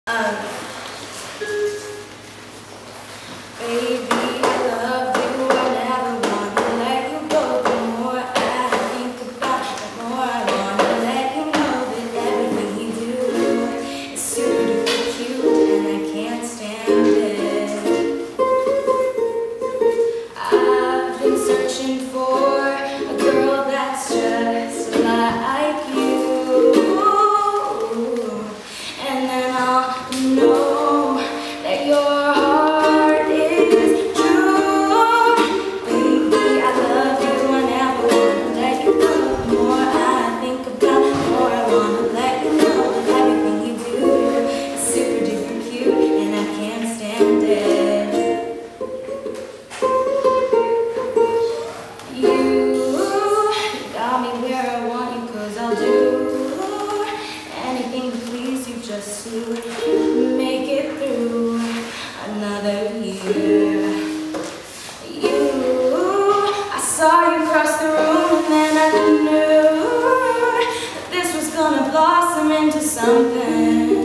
Baby, I love you, I never wanna let you go. The more I think about it, the more I wanna let you know that everything you do is super duper cute and I can't stand it. I've been searching for a girl that's just like you, and then I'll know that your heart is true. Baby, I love you, I never wanna let you go. The more I think about it, the more I wanna let you know that everything you do is super duper cute and I can't stand it. You got me where I want you, 'cause I'll do anything to please you, just to make it through another year. I saw you cross the room and then I knew that this was gonna blossom into something.